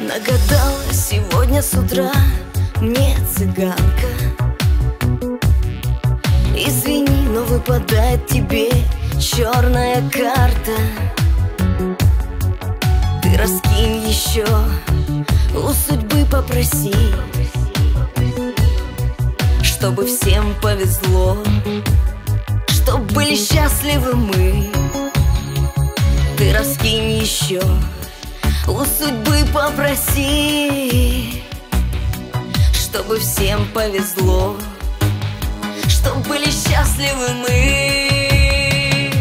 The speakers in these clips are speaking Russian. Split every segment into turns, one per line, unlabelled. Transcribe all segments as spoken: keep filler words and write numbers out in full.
Нагадала сегодня с утра мне цыганка. Извини, но выпадает тебе черная карта. Ты раскинь еще, у судьбы попроси, чтобы всем повезло, чтоб были счастливы мы. Ты раскинь еще, у судьбы попроси, чтобы всем повезло, чтоб были счастливы мы.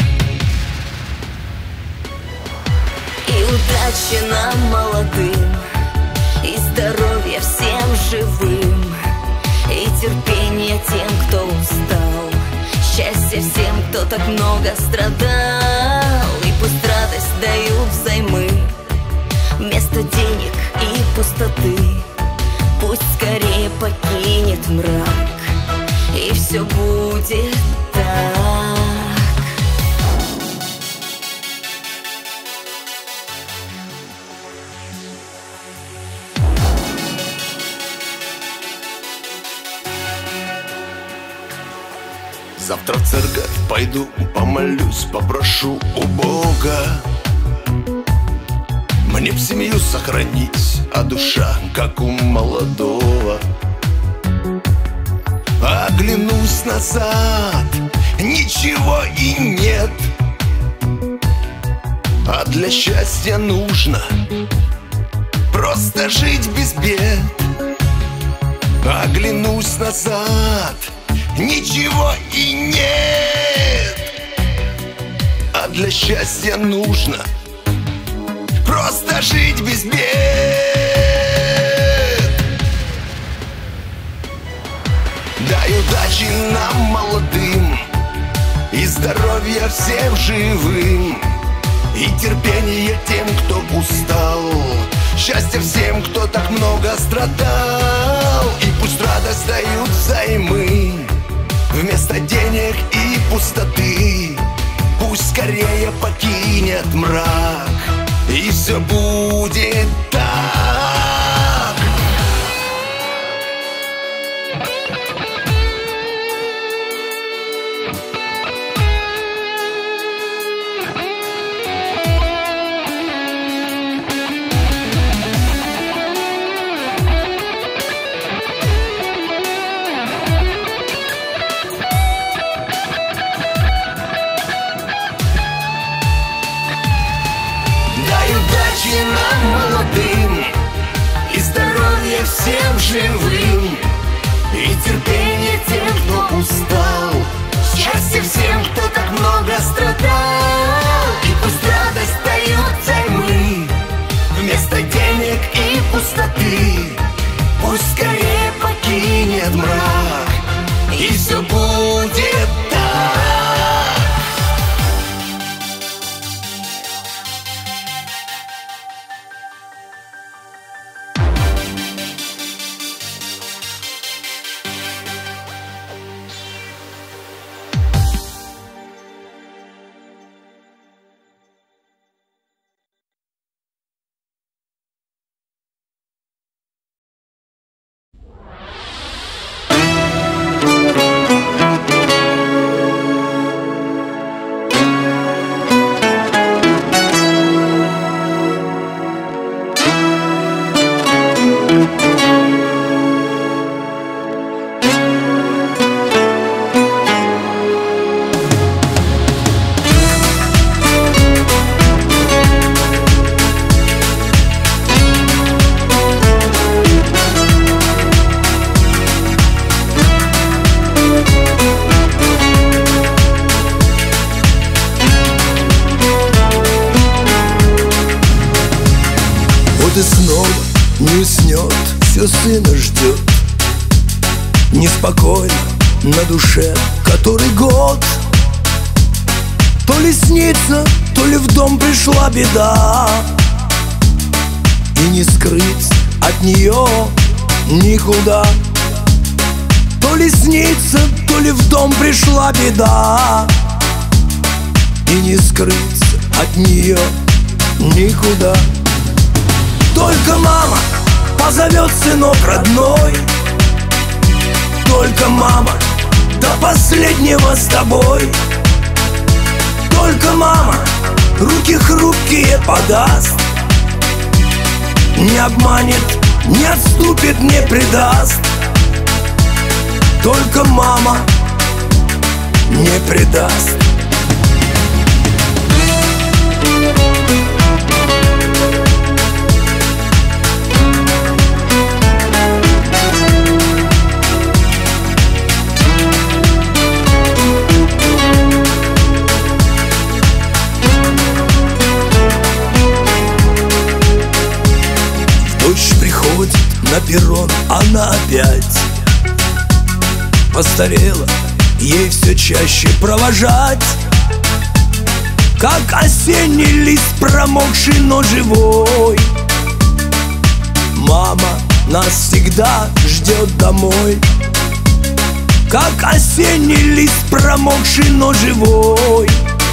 И удачи нам молодым, и здоровья всем живым, и терпения тем, кто устал, счастья всем, кто так много страдал. И пусть радость дают взаймы вместо денег и пустоты. Пусть скорее покинет мрак, и все будет так.
Завтра в церковь пойду, помолюсь, попрошу у Бога мне б семью сохранить, а душа, как у молодого. Оглянусь назад, ничего и нет, а для счастья нужно просто жить без бед. Оглянусь назад, ничего и нет, а для счастья нужно просто жить без бед. Дай удачи нам молодым, и здоровья всем живым, и терпения тем, кто устал, счастья всем, кто так много страдал. И пусть радость дают взаймы вместо денег и пустоты. Пусть скорее покинет мрак, и все будет так. Нам молодым, и здоровья всем живым, и терпение тем, кто устал, счастье всем, кто так много страдал. И пусть радость дают взаймы вместо денег и пустоты. Пусть скорее покинет мрак, и все будет так.
И снова не уснет, все сына ждет. Неспокойно на душе который год. То ли снится, то ли в дом пришла беда, и не скрыть от нее никуда. То ли снится, то ли в дом пришла беда, и не скрыться от нее никуда. Только мама позовет сынок родной. Только мама до последнего с тобой. Только мама руки хрупкие подаст, не обманет, не отступит, не предаст. Только мама не предаст. Дождь приходит на перрон, она опять постарела, ей все чаще провожать. Как осенний лист промокший, но живой. Мама нас всегда ждет домой. Как осенний лист промокший, но живой.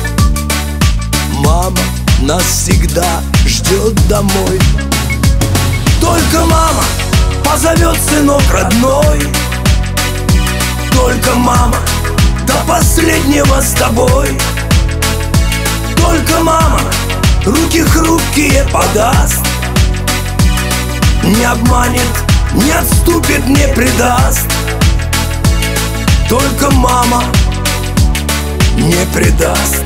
Мама нас всегда ждет домой. Только мама позовет сынок родной. Только мама до последнего с тобой. Только мама руки хрупкие подаст, не обманет, не отступит, не предаст. Только мама не предаст.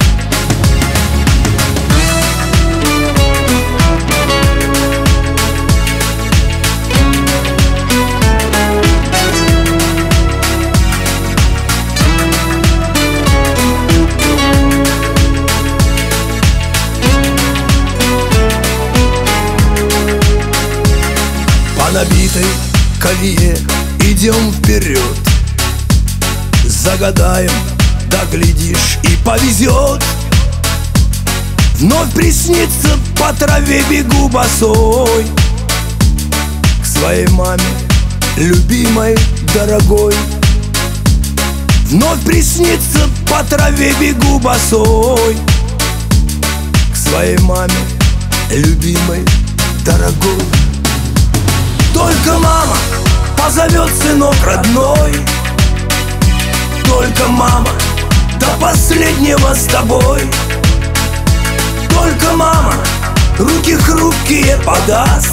По набитой колее идем вперед. Загадаем, да глядишь, и повезет. Вновь приснится, по траве бегу босой к своей маме, любимой, дорогой. Вновь приснится, по траве бегу босой к своей маме, любимой, дорогой. Только мама позовет сынок родной. Только мама до последнего с тобой. Только мама руки хрупкие подаст,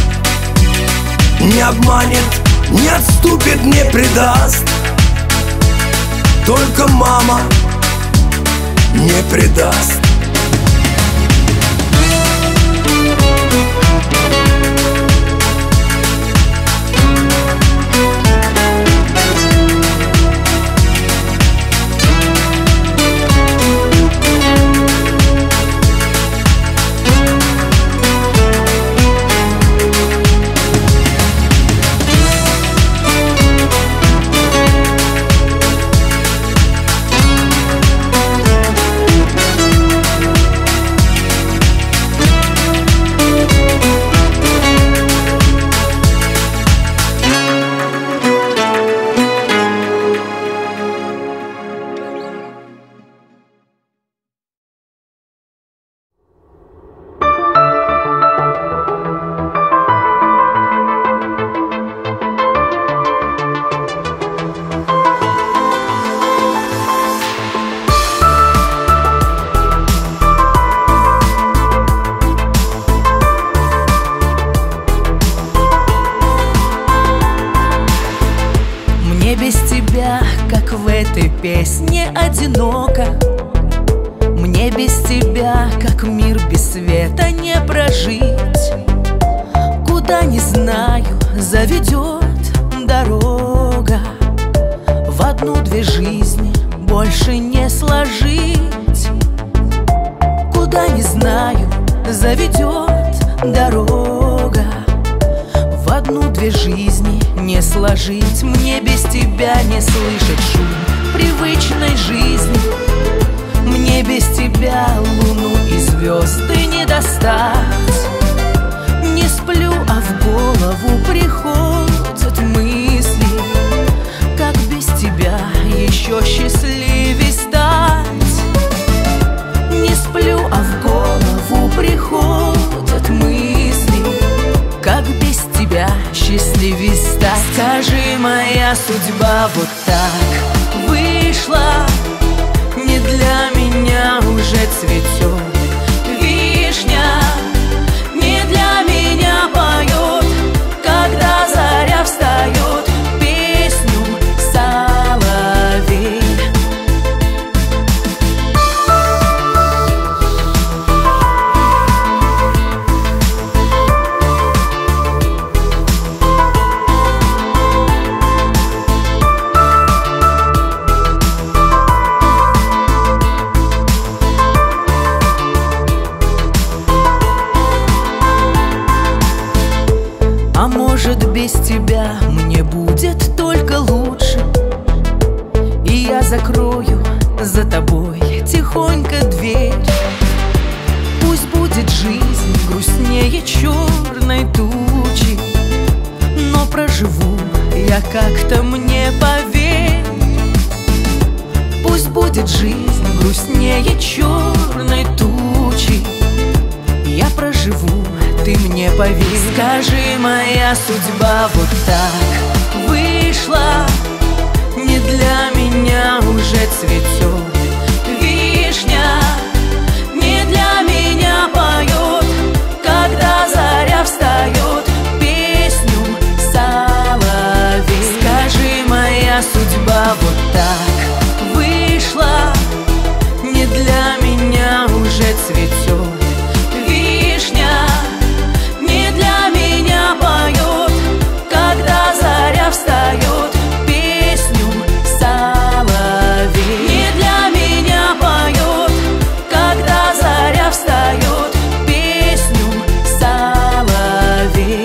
не обманет, не отступит, не предаст. Только мама не предаст.
Песне одиноко. Мне без тебя, как мир без света, не прожить. Куда не знаю, заведет дорога. В одну-две жизни больше не сложить. Куда не знаю, заведет дорога. В одну-две жизни не сложить. Мне без тебя не слышать шум привычной жизни. Мне без тебя луну и звезды не достать. Не сплю, а в голову приходят мысли, как без тебя еще счастливее стать. Не сплю, а в голову приходят мысли, судьба вот так вышла. Не для меня уже цветет вишня, не для меня поет, когда заря встает, песню соловей. А может, без тебя мне будет только лучше, и я закрою за тобой тихонько дверь. Пусть будет жизнь грустнее черной тучи, но проживу я как-то, мне поверь. Пусть будет жизнь грустнее черной тучи, я проживу, ты мне поверь. Скажи, моя судьба вот так вышла. Не для меня уже цветет вишня, не для меня поет, когда заря встает, песню соловей. Скажи, моя судьба вот так вышла. Не для меня уже цветет вишня, не для меня поет, когда заря встает, песню соловей. Не для меня поет, когда заря встает, песню соловей.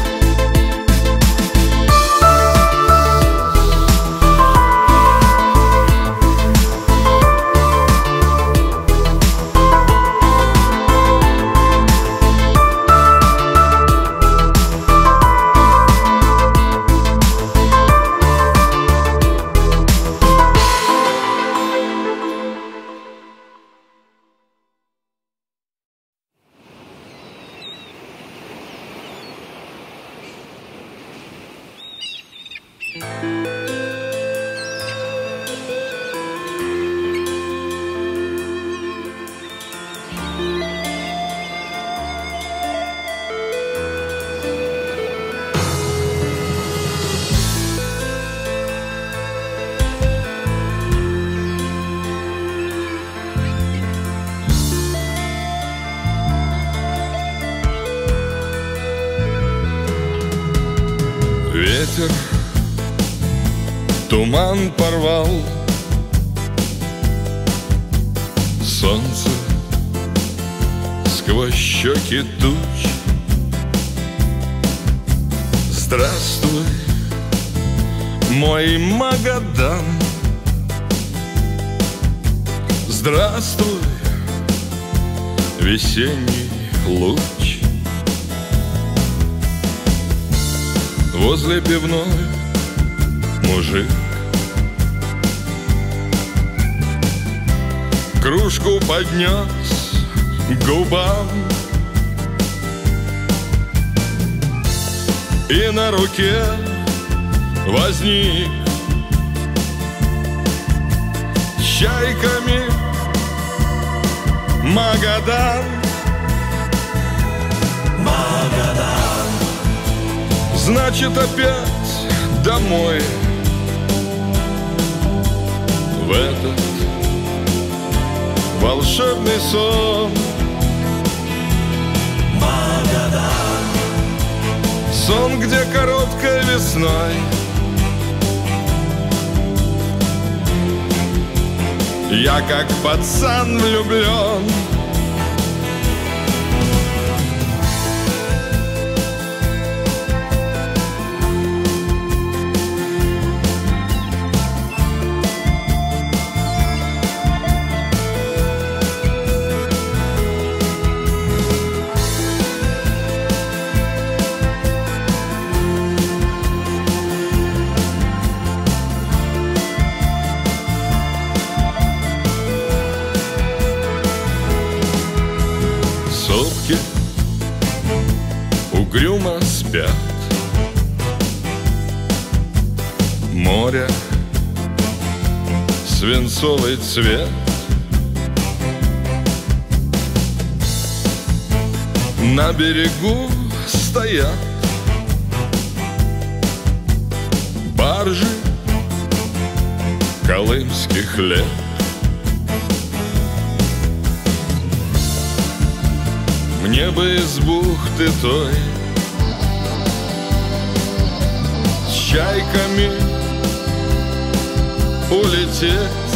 Ветер туман порвал, солнце сквозь щеки туч. Здравствуй, мой Магадан, здравствуй, весенний луч. Возле пивной мужик кружку поднес к губам, и на руке возник с чайками Магадан.
Магадан.
Значит, опять домой, в этот волшебный сон.
Магадан.
Сон, где короткой весной я как пацан влюблен. Сопки угрюмо спят, моря свинцовый цвет. На берегу стоят баржи колымских лет. Мне бы из бухты той с чайками улететь,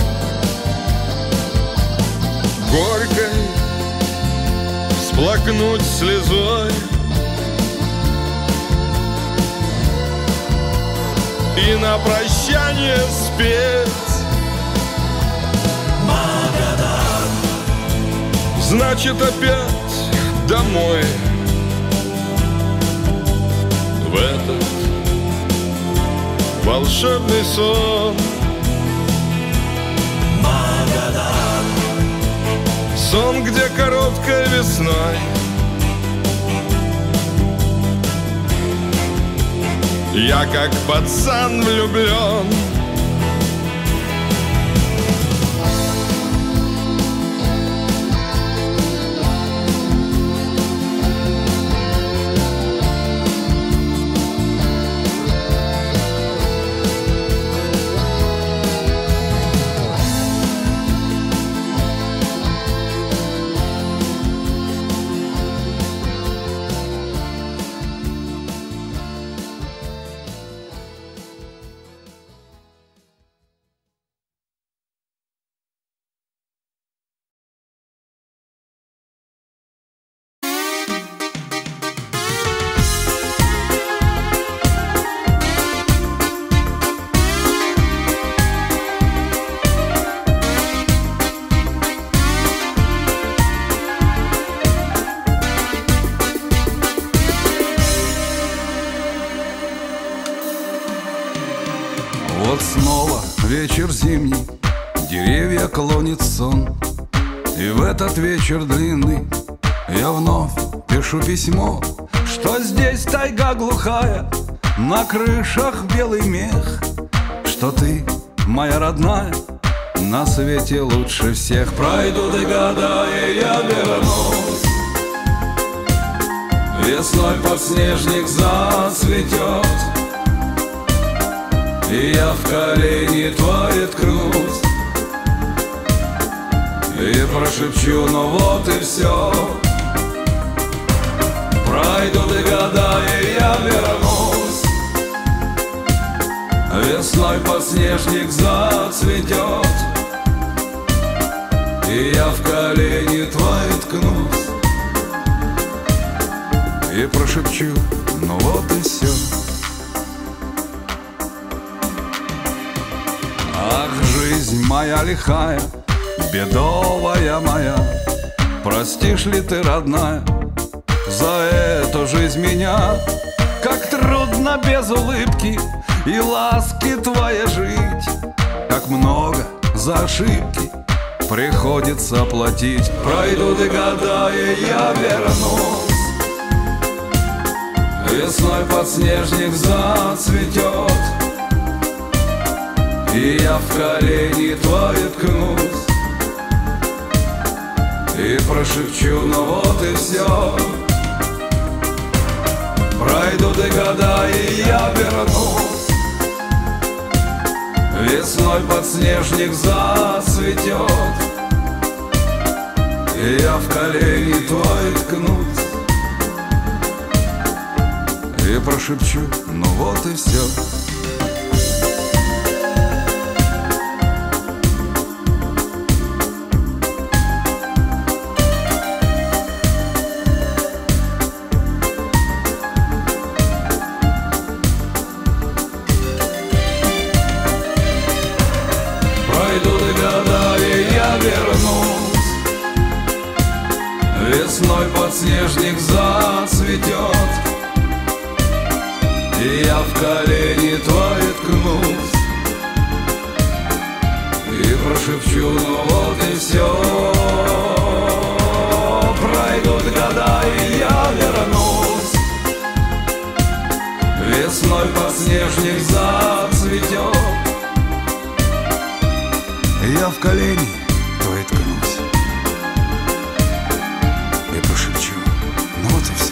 горькой всплакнуть слезой и на прощание спеть: Магадан, значит опять домой, в этот волшебный сон. Магадан, сон, где короткой весной я как пацан влюблен.
Вот снова вечер зимний, деревья клонит сон, и в этот вечер длинный я вновь пишу письмо, что здесь тайга глухая, на крышах белый мех, что ты, моя родная, на свете лучше всех. Пройдут и года, и я вернусь, весной подснежник зацветет, и я в колени твои ткнусь и прошепчу: ну вот и все. Пройдут и года, и я вернусь, весной подснежник зацветет, и я в колени твои ткнусь и прошепчу: ну вот и все. Ах, жизнь моя лихая, бедовая моя, простишь ли ты, родная, за эту жизнь меня? Как трудно без улыбки и ласки твоей жить, как много за ошибки приходится платить. Пройдут и года, и я вернусь, весной подснежник зацветет, и я в колени твои ткнусь и прошепчу: ну вот и все. Пройдут и года, и я вернусь, весной подснежник зацветет, и я в колени твои ткнусь и прошепчу: ну вот и все. Весной подснежник зацветет, и я в колени твои ткнусь и прошепчу: ну вот и все. Пройдут года, и я вернусь, весной подснежник зацветет, я в колени твои ткнусь и пошепчу, ну вот и все.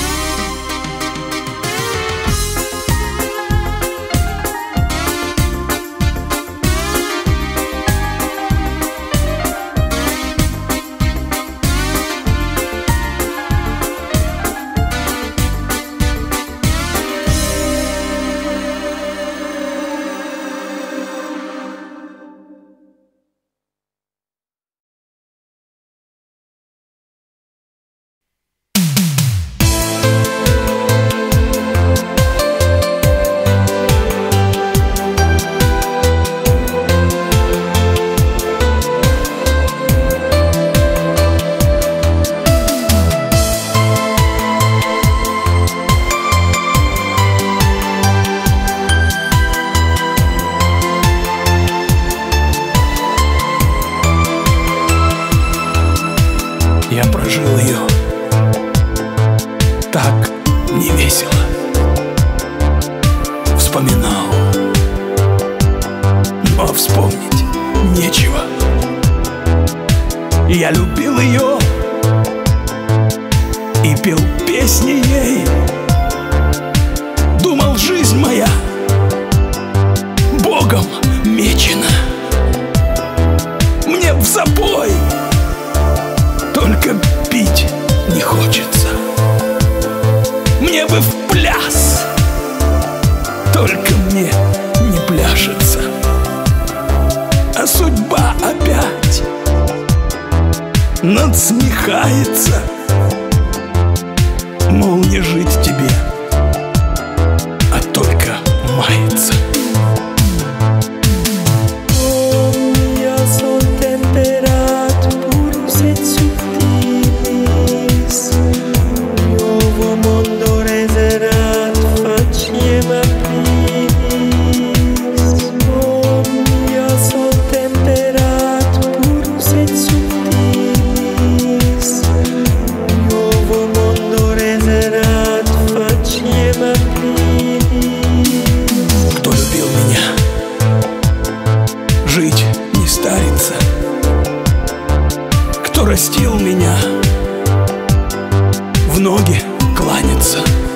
Я прожил ее так невесело. Вспоминал, но вспомнить нечего. Я любил ее и пел песни ей. Думал, жизнь моя Богом мечена. Мне в запой, только пить не хочется. Мне бы в пляс, только мне не пляшется. А судьба опять надсмехается, мол, не жить тебе, а только мается. Растил меня, в ноги кланяться,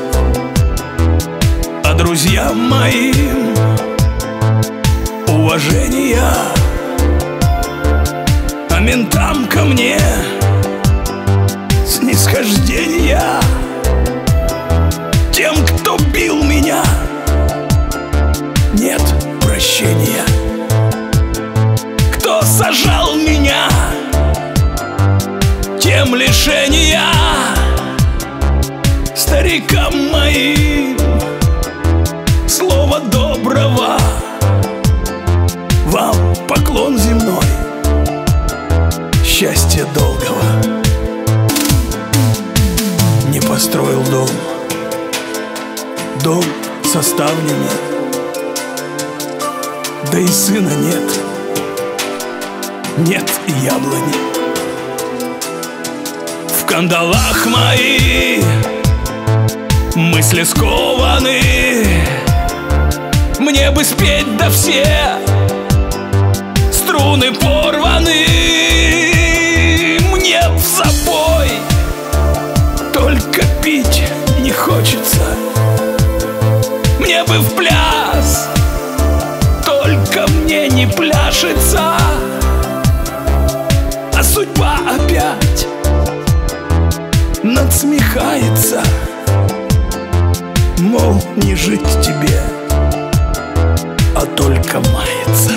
а друзьям моим уважения, а ментам ко мне снисхождения. Тем, кто бил меня, нет прощения. Кто сажал меня, тем лишения. Старикам моим слова доброго, вам поклон земной, счастья долгого. Не построил дом, дом со ставнями, да и сына нет, нет и яблони. В кандалах мои мысли скованы, мне бы спеть, да все струны порваны. Мне в запой, только пить не хочется. Мне бы в пляс, только мне не пляшется. А судьба опять надсмехается, мол, не жить тебе, а только мается.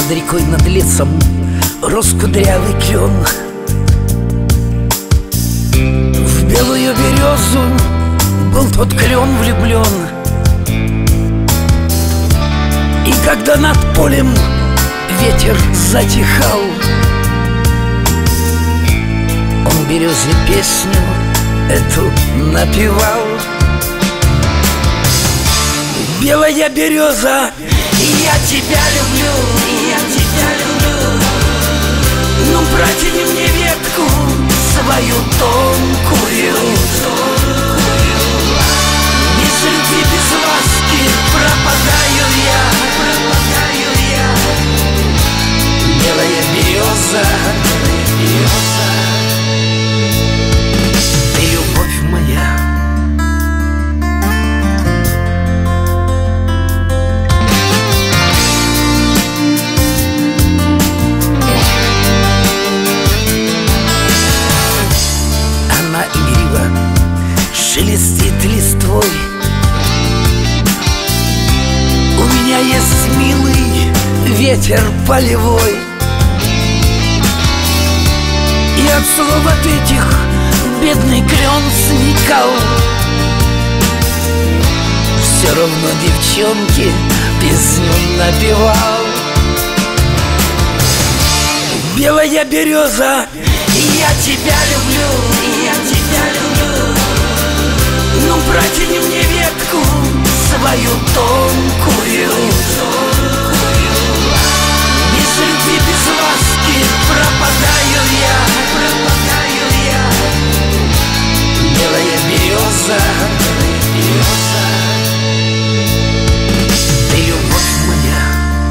Над рекой, над лесом рос кудрявый клен. В белую березу был тот клен влюблен. И когда над полем ветер затихал, он березе песню эту напевал. Белая береза, я тебя люблю, я тебя люблю. Ну, протяни мне ветку свою тонкую. Без любви, без ласки пропадаю я, пропадаю я. Белая береза, береза, ты любовь моя. Шелестит листвой. У меня есть милый ветер полевой, и от слов от этих бедный клен сникал. Все равно девчонке песню напевал. Белая береза, я тебя люблю, я тебя люблю. Ну, протяни мне ветку свою тонкую. Без любви, без ласки пропадаю я, пропадаю я. Белая береза, береза, ты любовь моя.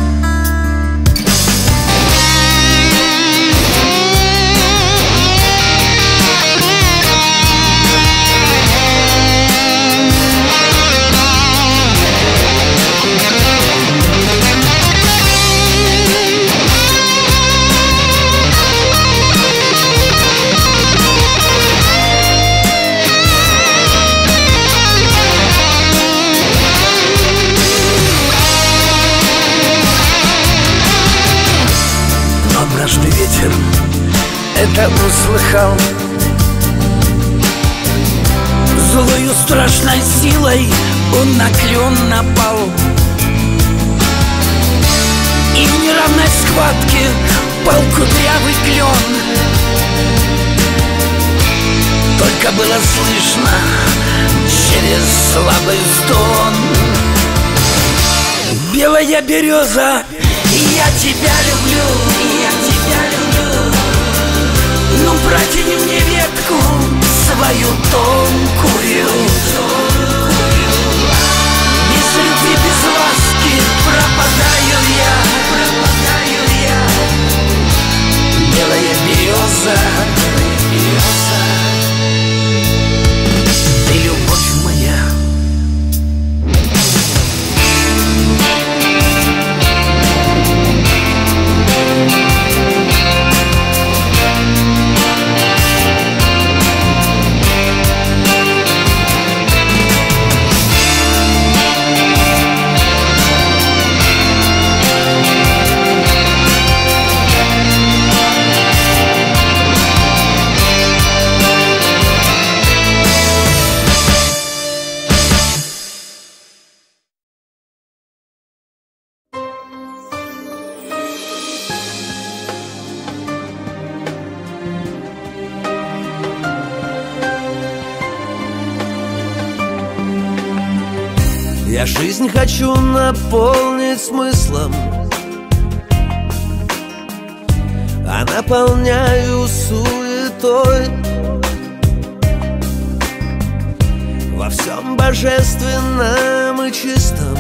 Однажды ветер это услыхал, злою страшной силой он на клен напал. И в неравной схватке пал кудрявый клен. Только было слышно через слабый стон. Белая береза, я тебя люблю, я тебя люблю. Ну, протяни мне ветку свою тонкую. Без любви, без ласки пропадаю я, пропадаю я. Белая береза, береза, ты любовь моя.
Я жизнь хочу наполнить смыслом, а наполняю суетой. Во всем божественном и чистом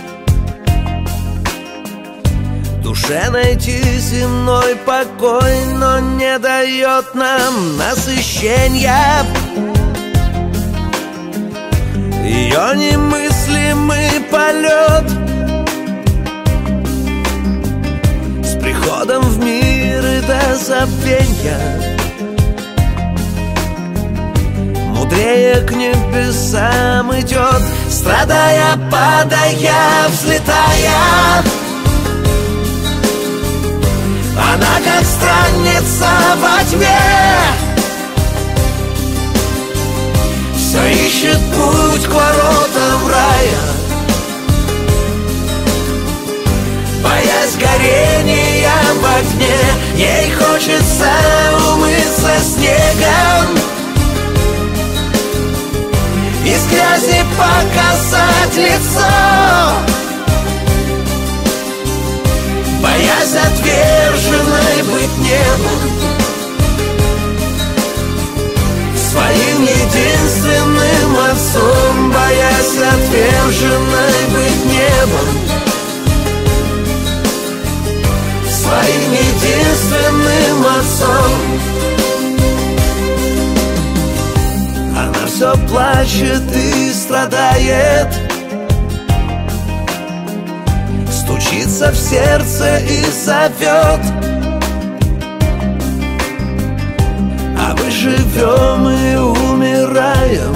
душе найти земной покой, но не дает нам насыщения. Ее немыслимый полет с приходом в мир и до забвенья мудрее к небесам идет, страдая, падая, взлетая. огне. Ей хочется умыться снегом, из грязи показать лицо, боясь отверженной быть небом, своим единственным отцом, боясь отверженной быть небом, своим единственным отцом. Она все плачет и страдает, стучится в сердце и зовет, а мы живем и умираем,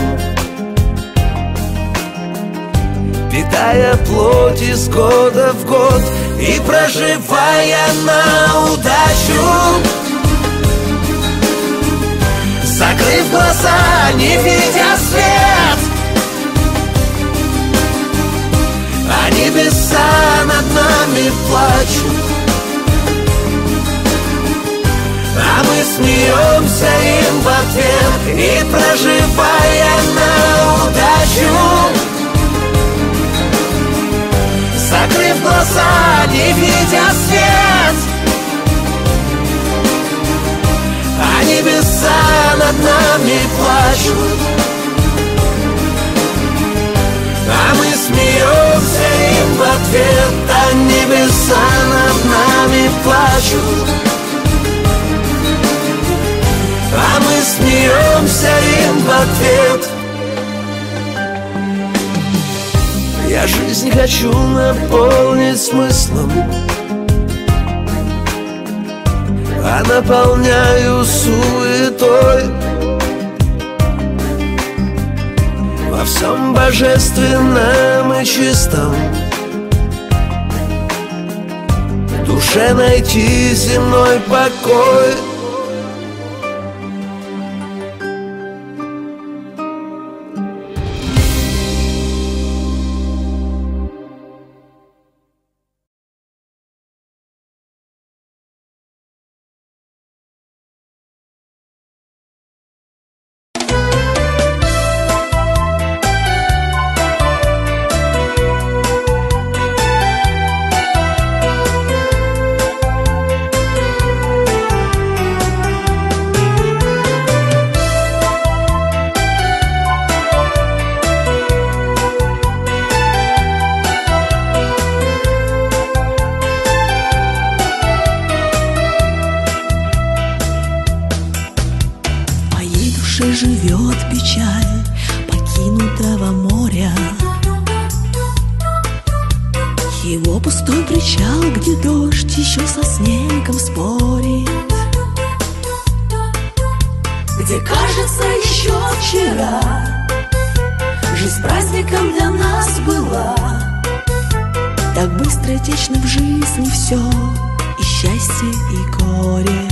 питая плоть из года в год и проживая на удачу. Закрыв глаза, не видя свет, а небеса над нами плачут, а мы смеемся им в ответ и проживая на удачу. Закрыв глаза, не видя свет, а небеса над нами плачут, а мы смеемся им в ответ, а небеса над нами плачут, а мы смеемся им в ответ. Я жизнь хочу наполнить смыслом, а наполняю суетой. Во всем божественном и чистом в душе найти земной покой.
Живет печаль покинутого моря, его пустой причал, где дождь еще со снегом спорит, где, кажется, еще вчера жизнь праздником для нас была. Так быстротечно в жизни все, и счастье, и горе,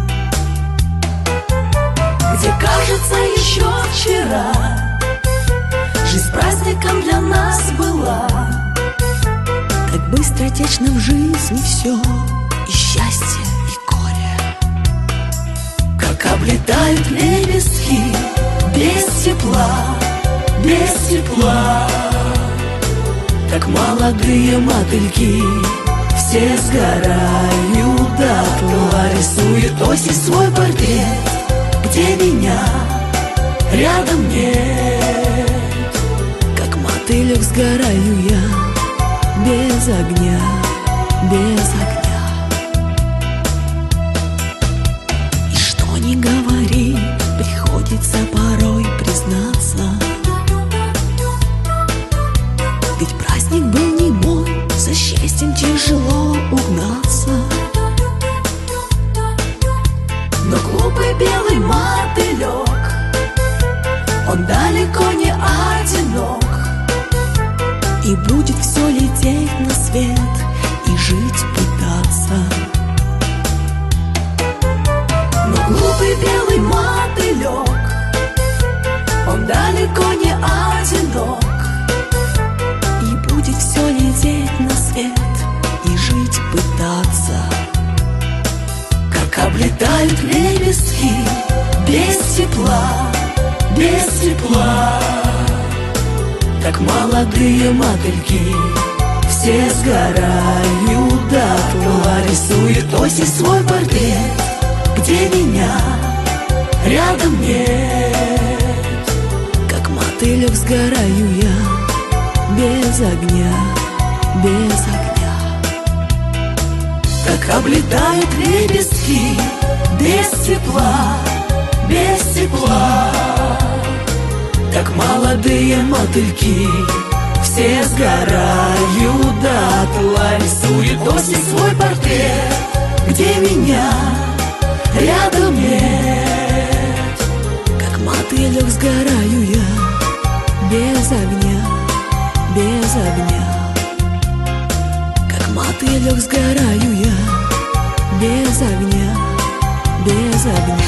где, кажется, еще вчера жизнь праздником для нас была. Так быстротечно в жизни все, и счастье, и горе, как облетают лепестки без тепла, без тепла. Как молодые мотыльки все сгорают дотла, рисует осень свой портрет, где меня рядом нет. Как мотылек сгораю я без огня, без огня. И что ни говори, приходится порой признаться, ведь праздник был не мой, за счастьем тяжело угнаться. Но глупый белый мотылек, он далеко не одинок, и будет все лететь на свет и жить пытаться. Но глупый белый мотылек, он далеко не одинок, и будет все лететь на свет и жить пытаться. Как облетают лепестки без тепла, без тепла. Как молодые мотыльки все сгорают дотла. Рисует осень свой портрет, где меня рядом нет. Как мотылек сгораю я без огня, без огня. Как облетают лепестки без тепла, без тепла. Как молодые мотыльки все сгорают дотла. Рисует осень свой портрет, где меня рядом нет. Как мотылек сгораю я без огня, без огня. Как мотылек сгораю я без огня, без огня.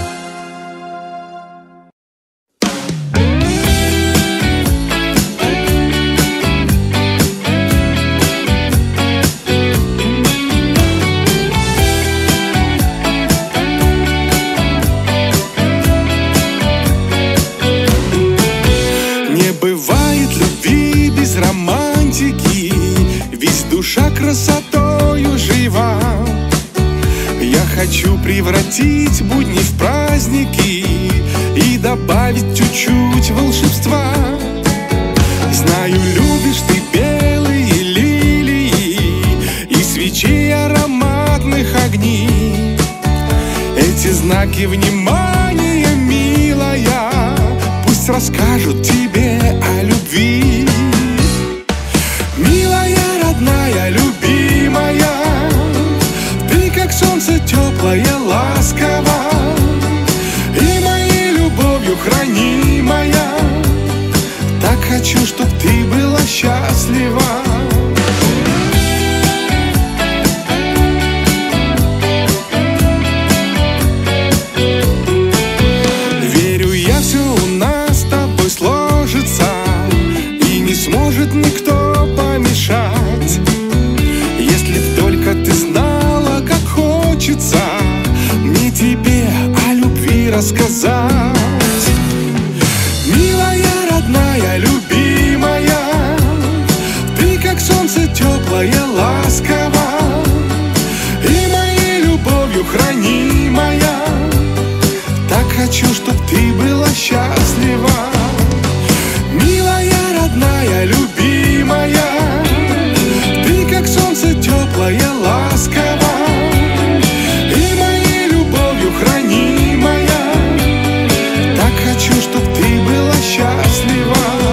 Романтики, ведь душа красотою жива. Я хочу превратить будни в праздники и добавить чуть-чуть волшебства. Знаю, любишь ты белые лилии и свечей ароматных огней. Эти знаки внимания, милая, пусть расскажут тебе о любви. Милая, родная, любимая, ты как солнце теплое, ласково, и моей любовью хранимая. Так хочу, чтоб ты была счастлива. Верю я, все у нас с тобой сложится, и не сможет никто помешать. Если б только ты знала, как хочется мне тебе о любви рассказать. Милая, родная, любимая, ты как солнце теплое, ласково, и моей любовью хранимая. Так хочу, чтоб ты была счастлива. Милая, родная, любимая, ты как солнце теплое, ласково, и моей любовью хранимая. Так хочу, чтоб ты была счастлива.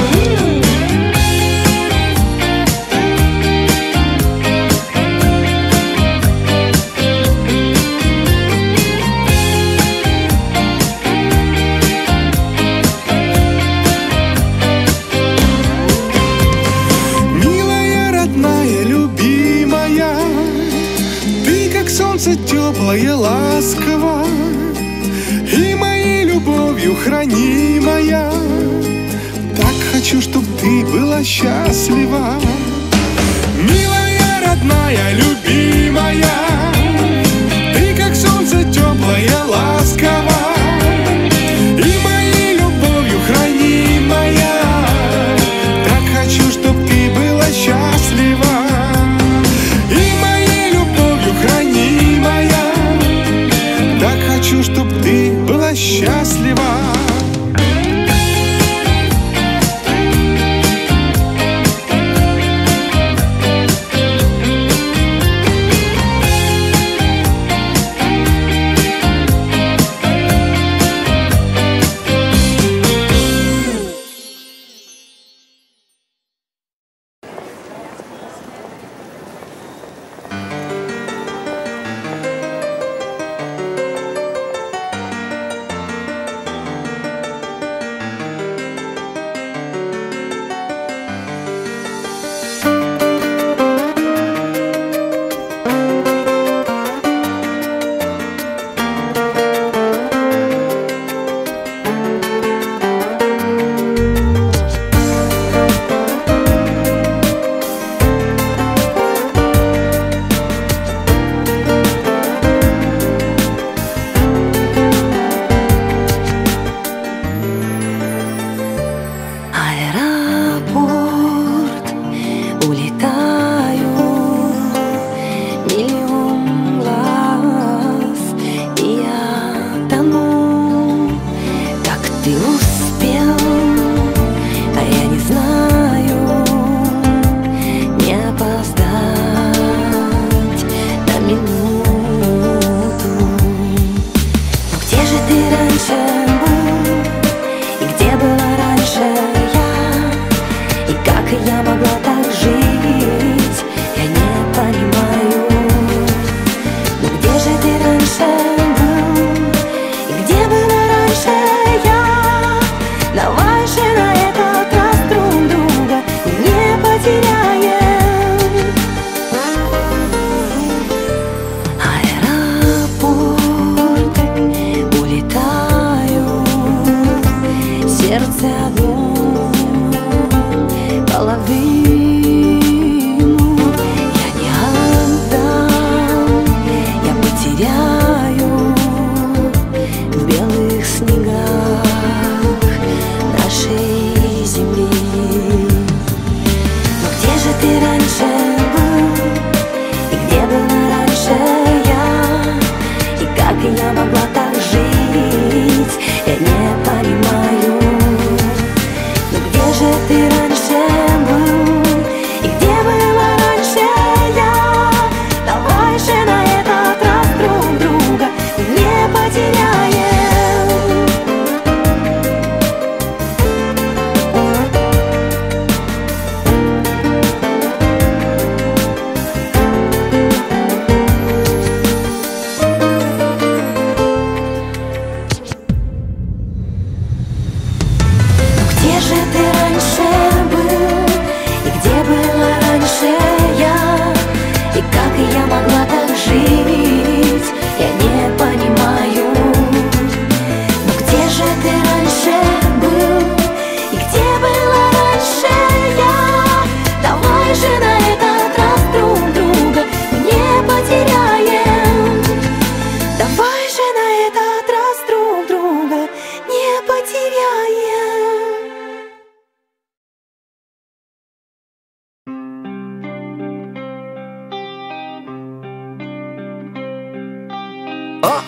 Солнце теплое, ласково, и моей любовью хранимая. Так хочу, чтоб ты была счастлива. Милая, родная, любимая, ты как солнце теплое, ласково, и моей любовью хранимая. Так хочу, чтоб ты была счастлива. Так хочу, чтоб ты была счастлива.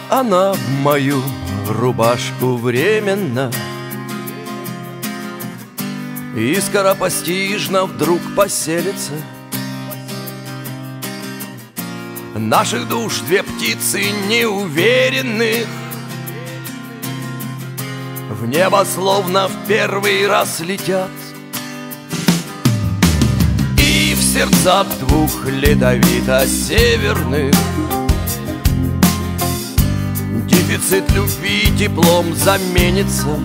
она в мою рубашку временно и скоропостижно вдруг поселится. Наших душ две птицы неуверенных в небо словно в первый раз летят, и в сердцах двух ледовито-северных дефицит любви теплом заменится,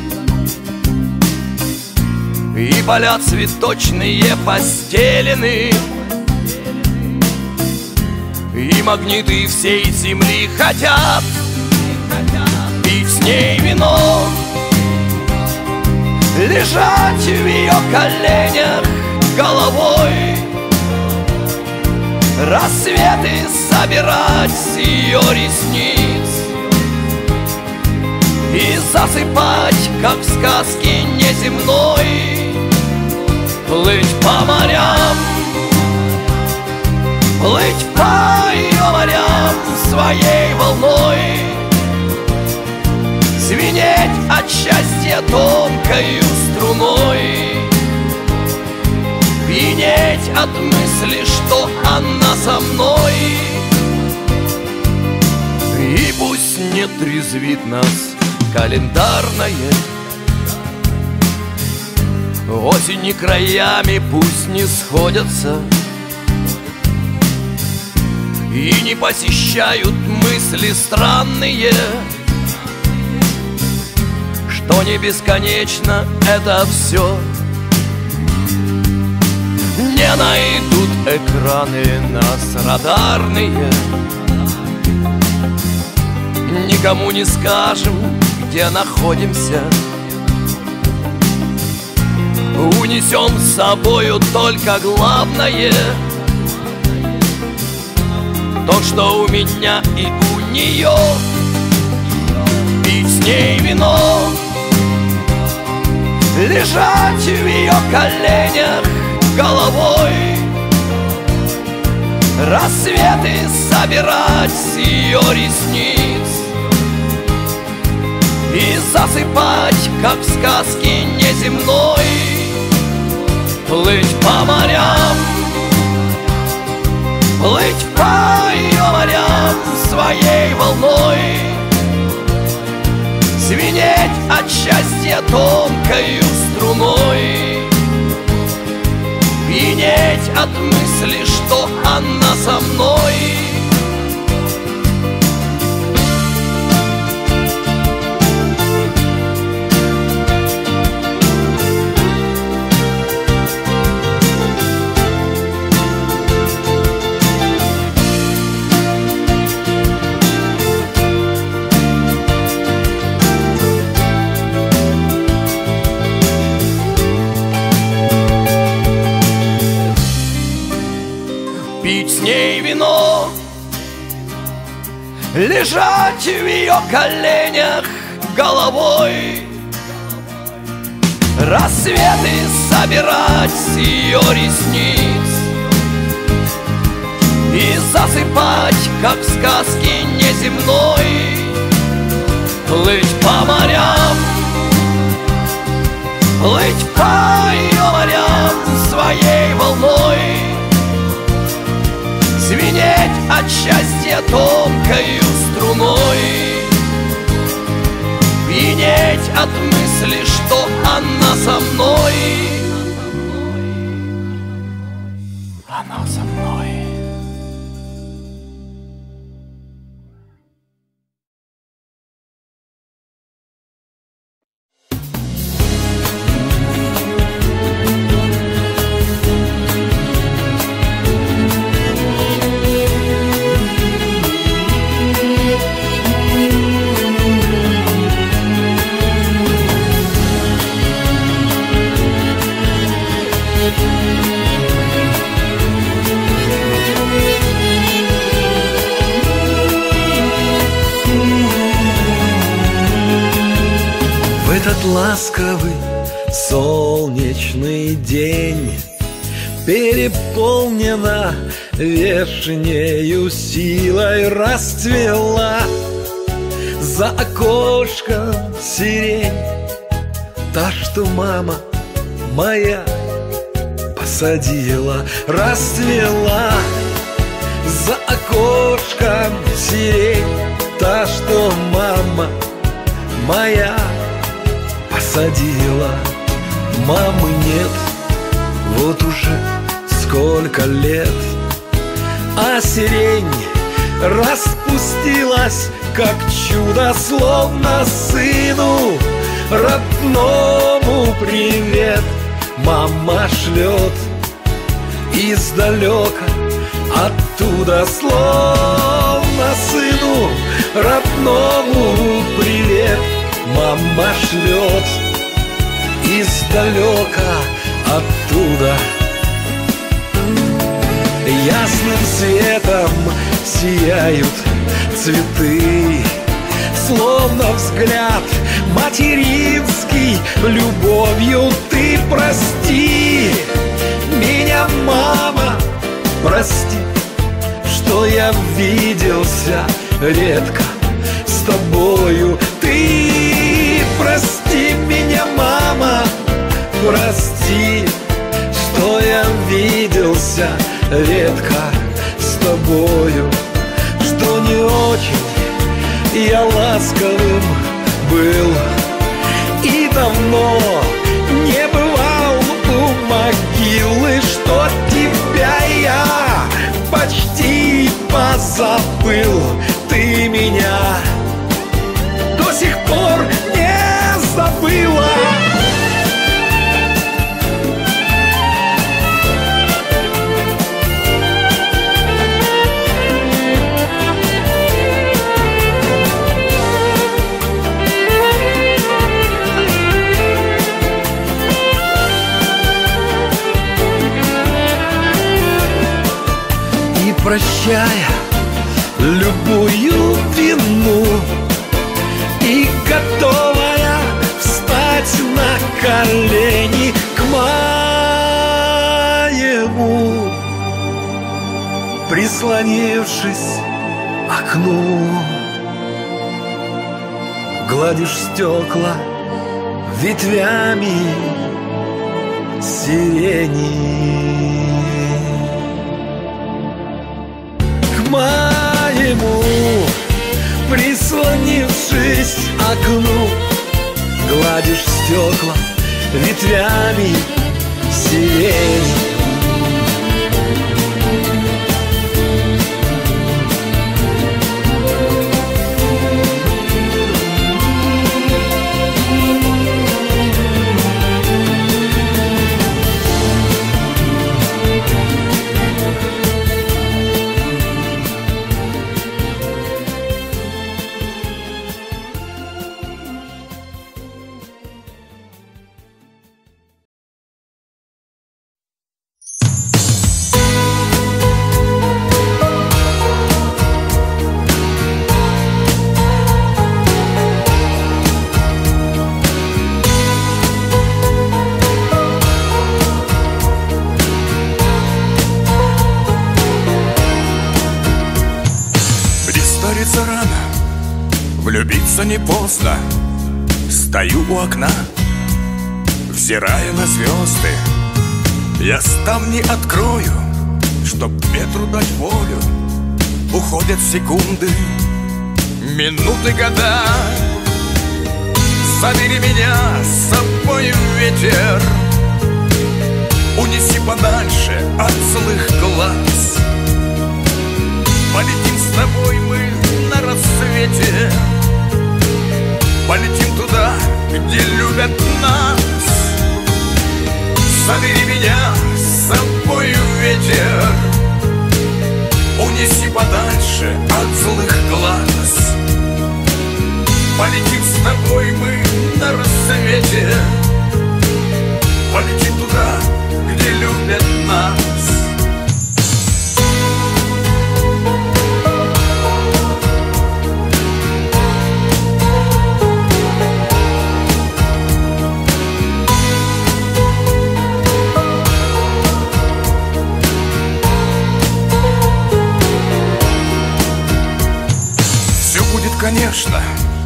и поля цветочные постелены, и магниты всей земли хотят пить с ней вино, лежать в ее коленях головой, рассветы собирать с ее ресниц и засыпать, как в сказке неземной, плыть по морям, плыть по ее морям своей волной, звенеть от счастья тонкою струной, пьянеть от мысли, что она со мной. И пусть не трезвит нас календарное, осени краями пусть не сходятся, и не посещают мысли странные, что не бесконечно это все. Не найдут экраны нас радарные, никому не скажем, где находимся. Унесем с собою только главное, то, что у меня и у нее. Пить с ней вино, лежать в ее коленях головой, рассветы собирать с ее ресниц и засыпать, как в сказке неземной, плыть по морям, плыть по ее морям своей волной, звенеть от счастья тонкою струной, пьянеть от мысли, что она со мной. Пить с ней вино, лежать в ее коленях головой, рассветы собирать с ее ресниц и засыпать, как в сказке неземной, плыть по морям, плыть по ее морям своей волной, звенеть от счастья тонкою струной, пьянеть от мысли, что она со мной. Она со мной.
Этот ласковый солнечный день переполнена вешнею силой расцвела
За окошком сирень, та, что мама моя посадила, расцвела. За окошком сирень, та, что мама моя посадила. Мамы нет вот уже сколько лет, а сирень распустилась, как чудо, словно сыну родному привет мама шлет издалека, оттуда, словно сыну родному привет мама шлет издалека, оттуда. Ясным светом сияют цветы, словно взгляд материнский. Любовью ты прости меня, мама, прости, что я виделся редко с тобою. Ты прости меня, мама, прости, что я виделся редко с тобою, что не очень я ласковым был и давно не бывал у могилы, что тебя я почти позабыл. Ты меня до сих пор не забыла. Прощая любую вину и готовая встать на колени к моему, прислонившись к окну, гладишь стекла ветвями сирени. Моему, прислонившись к окну, гладишь стекла ветвями сирени.
Влюбиться не поздно. Стою у окна, взирая на звезды. Я ставни открою, чтоб ветру дать волю. Уходят секунды, минуты, года. Забери меня с собой, ветер. Унеси подальше от злых глаз. Полетим с тобой мы на рассвете. Полетим туда, где любят нас. Забери меня с собой, ветер. Унеси подальше от злых глаз. Полетим с тобой мы на рассвете. Полетим туда, где любят нас. Конечно,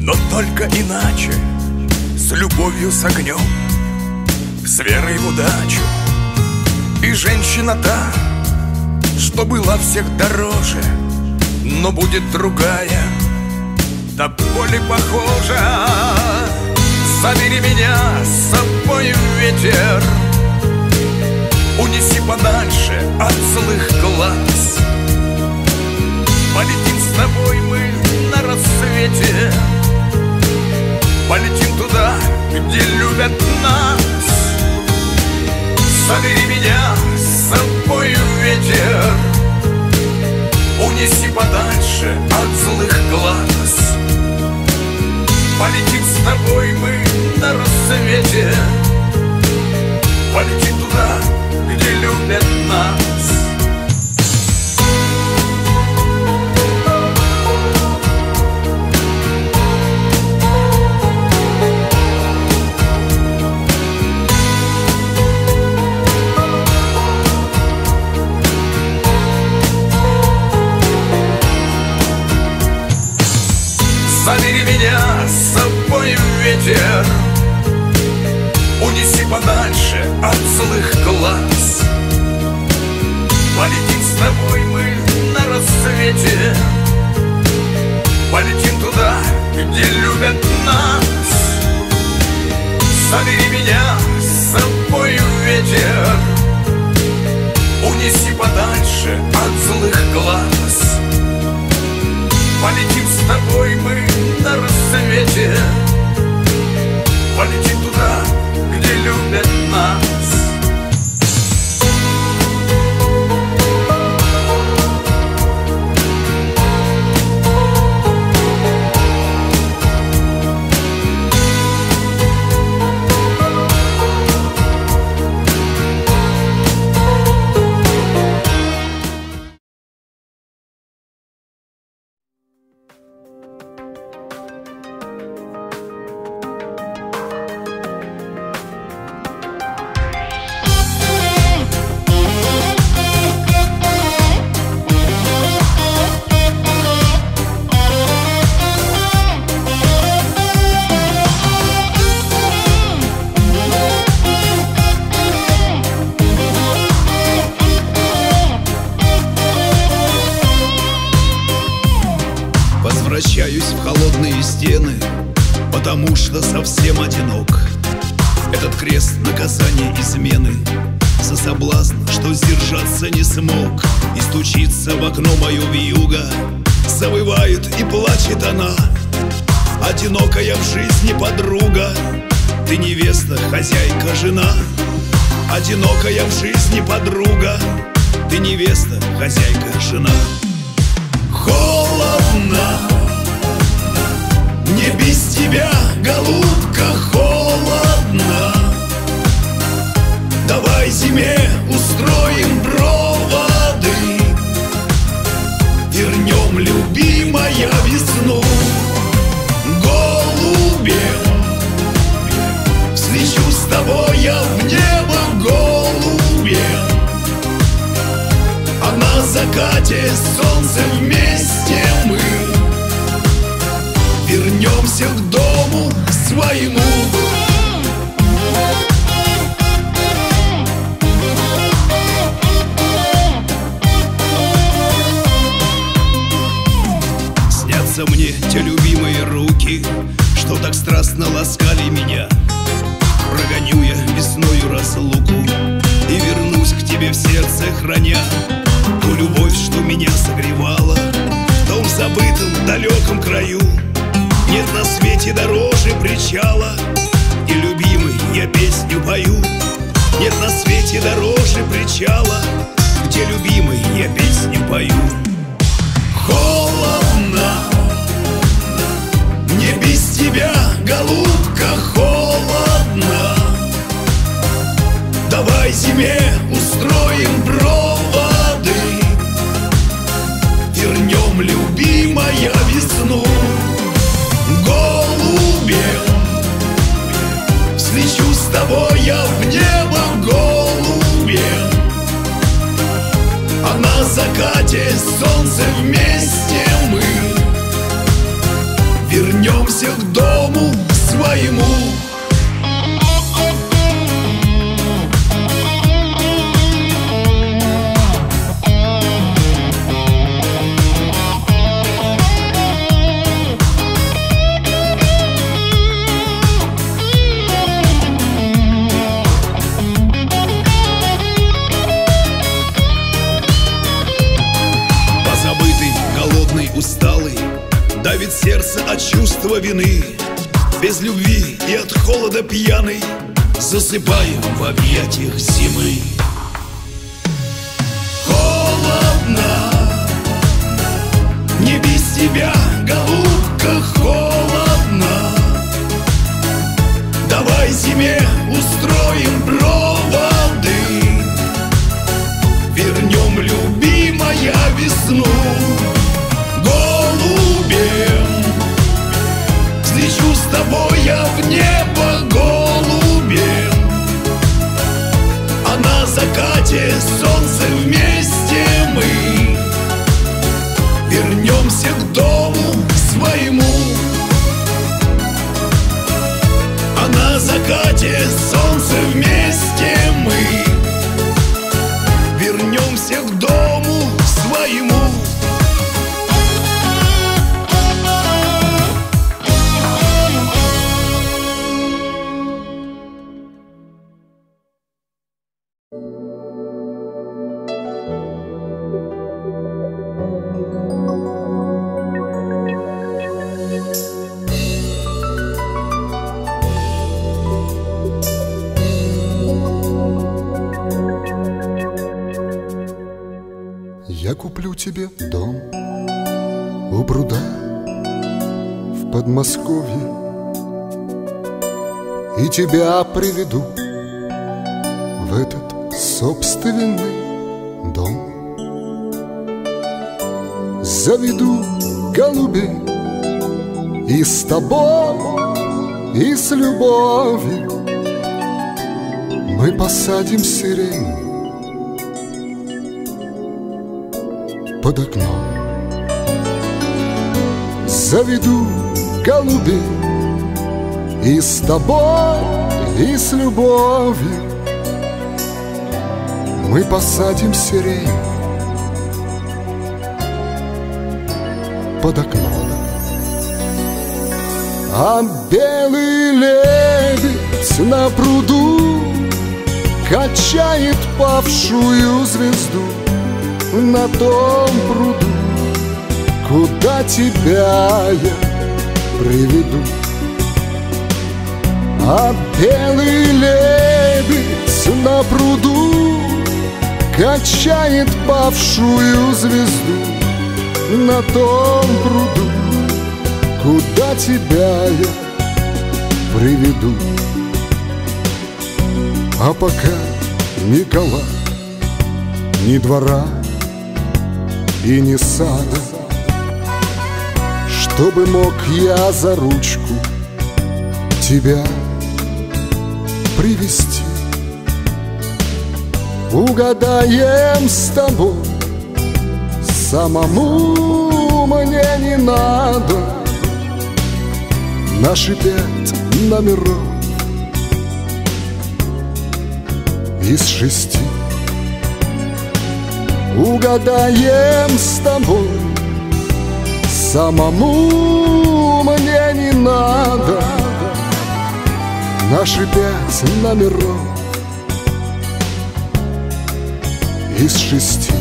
но только иначе, с любовью, с огнем, с верой в удачу. И женщина та, что была всех дороже, но будет другая, да более похожа. Забери меня с собой в ветер, унеси подальше от злых глаз. Полетим с тобой мы на рассвете, полетим туда, где любят нас. Забери меня с собой в ветер, унеси подальше от злых глаз. Полетим с тобой мы на рассвете, полетим туда, где любят нас. Забери меня с собой в ветер, унеси подальше от злых глаз. Полетим с тобой мы на рассвете, полетим туда, где любят нас. Забери меня с собой в ветер, унеси подальше от злых глаз. Полетим с тобой мы на рассвете, полетим туда, где любят нас.
Возвращаюсь в холодные стены, потому что совсем одинок. Этот крест наказания измены, за соблазн, что сдержаться не смог. И стучится в окно мое вьюга, завывает и плачет она. Одинокая в жизни подруга, ты невеста, хозяйка, жена. Одинокая в жизни подруга, ты невеста, хозяйка, жена. Холодно, мне без тебя, голубка, холодно. Давай зиме устроим проводы, вернем, любимая, весну. Голубем взлечу с тобой я в небо, голубем. А на закате солнце вместе мы вернемся к дому своему. Снятся мне те любимые руки, что так страстно ласкали меня. Прогоню я весною разлуку и вернусь к тебе в сердце, храня ту любовь, что меня согревала в том забытом далеком краю. Нет на свете дороже причала, и любимый я песню пою. Нет на свете дороже причала, где любимый я песню пою. Холодно, мне без тебя, голубка, холодно. Давай зиме устроим проводы, вернем, любимая, весну. Голубем взлечу с тобой я в небо, голубем. А на закате солнце вместе мы вернемся к дому своему. Усталый, давит сердце от чувства вины. Без любви и от холода пьяный засыпаем в объятиях зимы. Холодно, не без тебя, голубка, холодно. Давай зиме устроим проводы, вернем, любимая, весну. Голубем взлечу с тобой я в небо, голубем, а на закате солнце вместе мы вернемся к дому своему. А на закате солнце вместе мы вернемся к дому своему.
Я куплю тебе дом у пруда в Подмосковье и тебя приведу в этот собственный дом. Заведу голубей и с тобой, и с любовью мы посадим сирень под окном. Заведу голубей и с тобой, и с любовью мы посадим сирень под окном. А белый лебедь на пруду качает павшую звезду на том пруду, куда тебя я приведу. А белый лебедь на пруду качает павшую звезду на том пруду, куда тебя я приведу. А пока ни кола, ни двора и ни сада, чтобы мог я за ручку тебя привести, угадаем с тобой, самому мне не надо наши пять номеров из шести. Угадаем с тобой, самому мне не надо наши пять номеров из шести.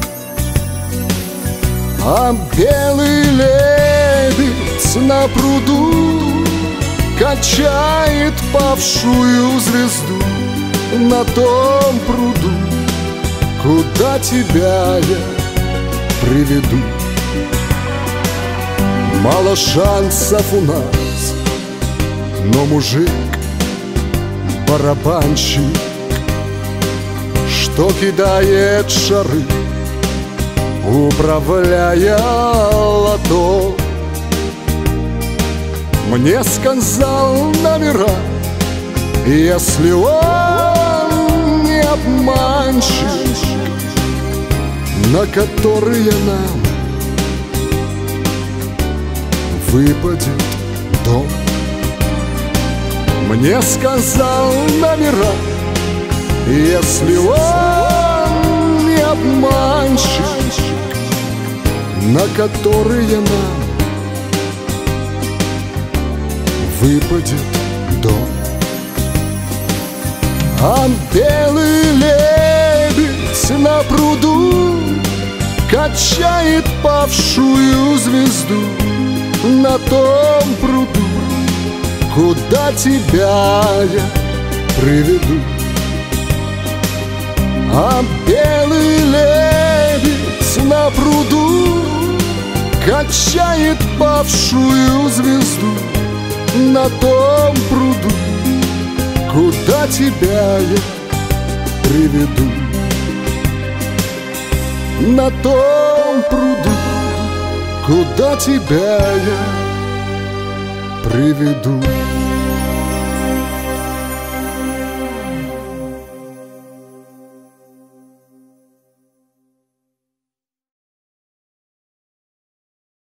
А белый лебедь на пруду качает павшую звезду на том пруду, куда тебя я приведу. Мало шансов у нас, но мужик барабанщик, что кидает шары, управляя лото. Мне сказал номера, если он не обманщик, на которые нам выпадет дом. Мне сказал номера, если он не обманщик, на которые нам выпадет дом. А белый лебедь на пруду качает павшую звезду на том пруду, куда тебя я приведу. А белый лебедь на пруду качает павшую звезду на том пруду, куда тебя я приведу. На том пруду, куда тебя я приведу.